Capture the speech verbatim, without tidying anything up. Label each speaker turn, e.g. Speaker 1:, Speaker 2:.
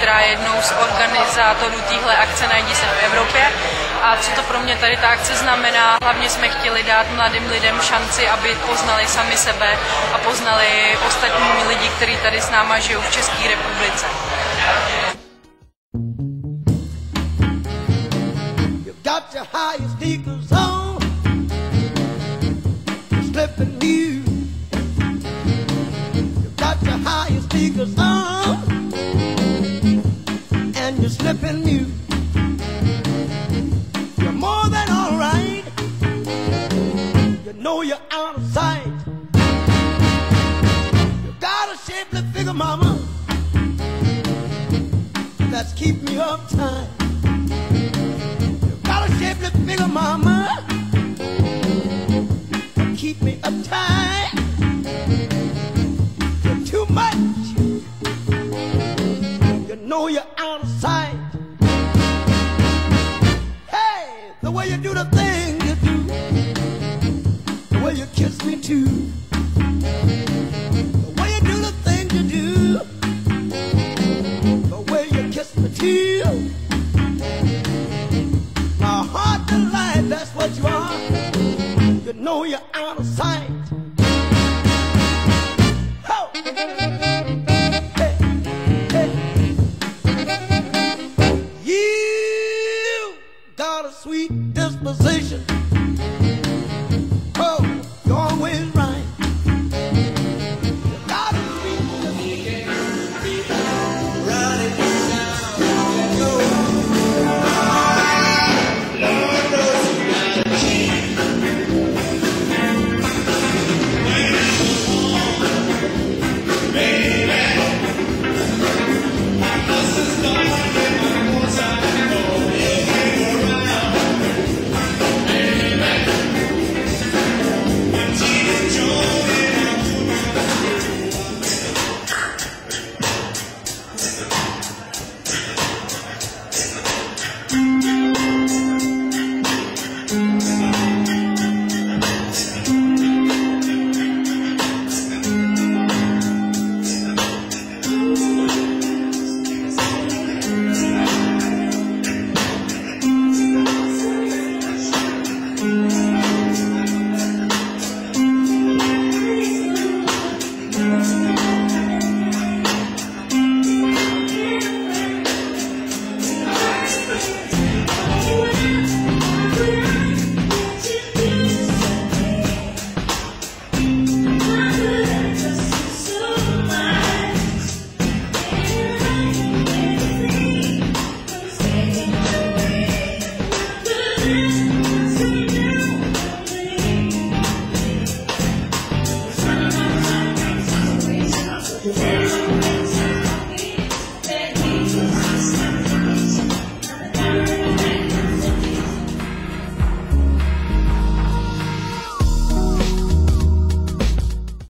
Speaker 1: která je jednou z organizátorů téhle akce Najdi se v Evropě. A co to pro mě tady ta akce znamená? Hlavně jsme chtěli dát mladým lidem šanci, aby poznali sami sebe a poznali ostatní lidi, kteří tady s náma žijou v České republice.
Speaker 2: Got your high sneakers on, you're slipping new. You got your high sneakers on, and you're slipping new. You're more than all right. You know you're out of sight. You got a shapely figure, mama, that's keep me uptight. Shapely figure, mama, keep me uptight. You're too much. You know you're out of sight. Hey, the way you do the thing you do, the way you kiss me too, the way you do the thing you do, the way you kiss me too. Hard to lie, that's what you are. You know you're out of sight. Oh. Hey, hey. You got a sweet disposition. Oh, you're always right. You got a sweet disposition. Run it down. Go.
Speaker 3: Yeah.